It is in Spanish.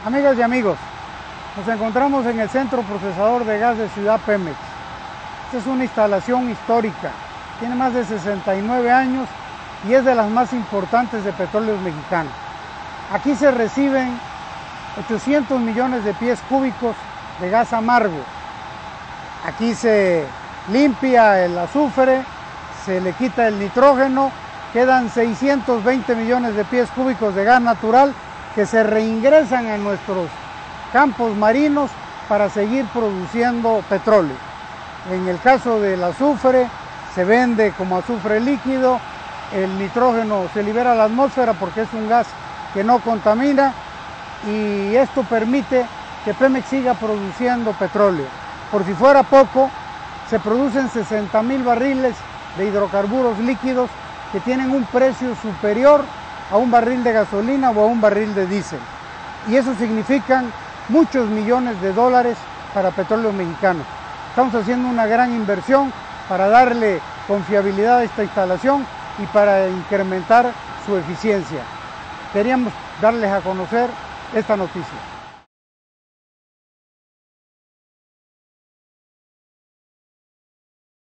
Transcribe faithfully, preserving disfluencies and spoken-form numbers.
Amigas y amigos, nos encontramos en el Centro Procesador de Gas de Ciudad Pemex. Esta es una instalación histórica, tiene más de sesenta y nueve años y es de las más importantes de Petróleos Mexicanos. Aquí se reciben ochocientos millones de pies cúbicos de gas amargo. Aquí se limpia el azufre, se le quita el nitrógeno, quedan seiscientos veinte millones de pies cúbicos de gas natural que se reingresan a nuestros campos marinos para seguir produciendo petróleo. En el caso del azufre, se vende como azufre líquido, el nitrógeno se libera a la atmósfera porque es un gas que no contamina y esto permite que Pemex siga produciendo petróleo. Por si fuera poco, se producen sesenta mil barriles de hidrocarburos líquidos que tienen un precio superior a un barril de gasolina o a un barril de diésel. Y eso significan muchos millones de dólares para Petróleos Mexicanos. Estamos haciendo una gran inversión para darle confiabilidad a esta instalación y para incrementar su eficiencia. Queríamos darles a conocer esta noticia.